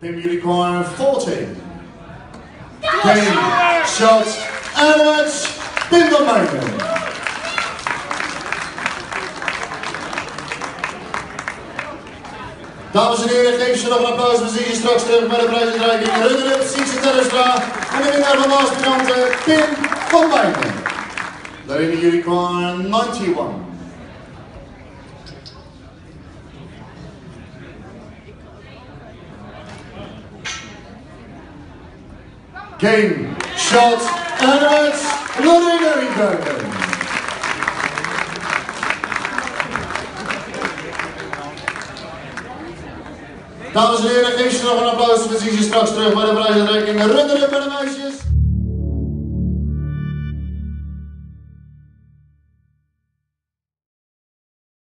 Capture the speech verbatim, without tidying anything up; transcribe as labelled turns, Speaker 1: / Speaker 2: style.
Speaker 1: Pim Unicorn fourteen. Game, shot, en match, Pim van Meijden. Dames en heren, geef ze nog een applaus. We zien je straks terug bij de prijsuitreiking. Runner-up, Sietse Terrestra. En de winnaar van de aspirante, Pim van Meijden. Pim Unicorn eenennegentig. Game, shot, en match, Lorena Rietbergen. Dames en heren, geef ze nog een applaus. We zien ze straks terug bij de prijsuitreiking. Runner-up met een meisje.